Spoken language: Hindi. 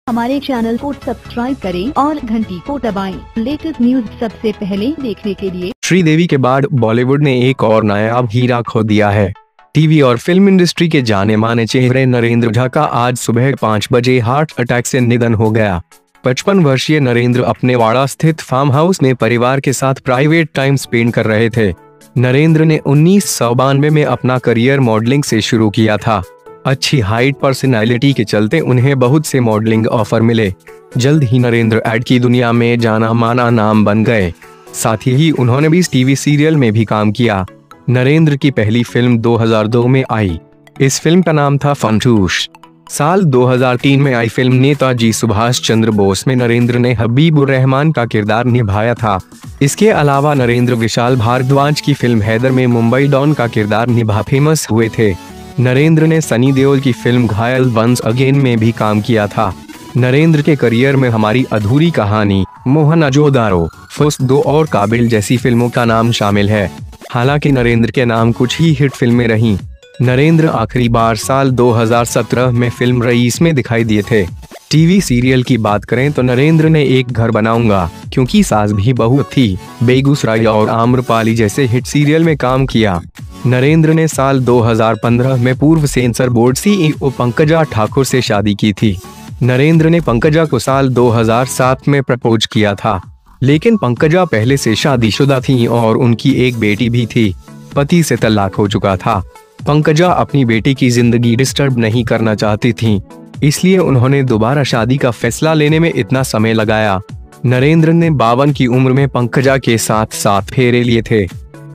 हमारे चैनल को सब्सक्राइब करें और घंटी को दबाएं। लेटेस्ट न्यूज सबसे पहले देखने के लिए। श्रीदेवी के बाद बॉलीवुड ने एक और नायाब हीरा खो दिया है। टीवी और फिल्म इंडस्ट्री के जाने माने चेहरे नरेंद्र झा का आज सुबह 5 बजे हार्ट अटैक से निधन हो गया। 55 वर्षीय नरेंद्र अपने वाड़ा स्थित फार्म हाउस में परिवार के साथ प्राइवेट टाइम स्पेंड कर रहे थे। नरेंद्र ने 1992 में अपना करियर मॉडलिंग से शुरू किया था। अच्छी हाइट पर्सनैलिटी के चलते उन्हें बहुत से मॉडलिंग ऑफर मिले। जल्द ही नरेंद्र एड की दुनिया में जाना माना नाम बन गए। साथ ही उन्होंने भी टीवी सीरियल में भी काम किया। नरेंद्र की पहली फिल्म 2002 में आई। इस फिल्म का नाम था फंटूश। साल 2003 में आई फिल्म नेताजी सुभाष चंद्र बोस में नरेंद्र ने हबीबुर रहमान का किरदार निभाया था। इसके अलावा नरेंद्र विशाल भारद्वाज की फिल्म हैदर में मुंबई डॉन का किरदार निभा फेमस हुए थे। नरेंद्र ने सनी देओल की फिल्म घायल वंस अगेन में भी काम किया था। नरेंद्र के करियर में हमारी अधूरी कहानी, मोहनजोदारो, फर्स्ट दो और काबिल जैसी फिल्मों का नाम शामिल है। हालांकि नरेंद्र के नाम कुछ ही हिट फिल्में रहीं। नरेंद्र आखिरी बार साल 2017 में फिल्म रईस में दिखाई दिए थे। टीवी सीरियल की बात करें तो नरेंद्र ने एक घर बनाऊंगा, क्योंकि सास भी बहू थी, बेगूसराय और आम्रपाली जैसे हिट सीरियल में काम किया। नरेंद्र ने साल 2015 में पूर्व censor board CEO Pankaja Thakur से शादी की थी। नरेंद्र ने पंकजा को साल 2007 में प्रपोज किया था, लेकिन पंकजा पहले से शादीशुदा थी और उनकी एक बेटी भी थी। पति से तलाक हो चुका था। पंकजा अपनी बेटी की जिंदगी डिस्टर्ब नहीं करना चाहती थीं, इसलिए उन्होंने दोबारा शादी का फैसला लेने में इतना समय लगाया। नरेंद्र ने 52 की उम्र में पंकजा के साथ 7 फेरे लिए थे।